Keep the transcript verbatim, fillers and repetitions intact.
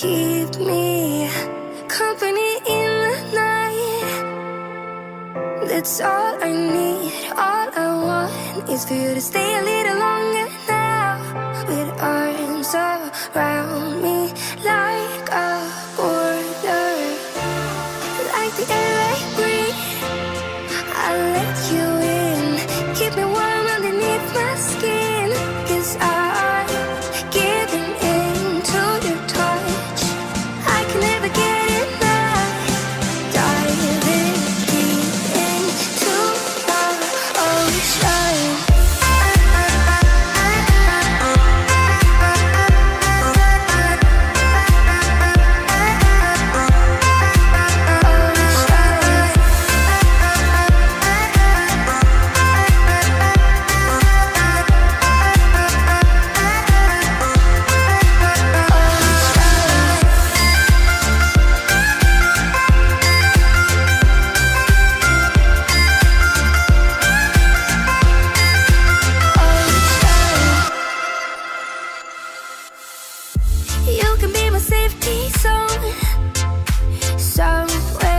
keep me company in the night. That's all I need, all I want is for you to stay a little longer now, with arms around me like a border, like the air I breathe. I'll let you in, keep me warm underneath my skin, 'cause I'm giving in to your touch. I can never get enough, diving deep into the ocean. You can be my safety zone, somewhere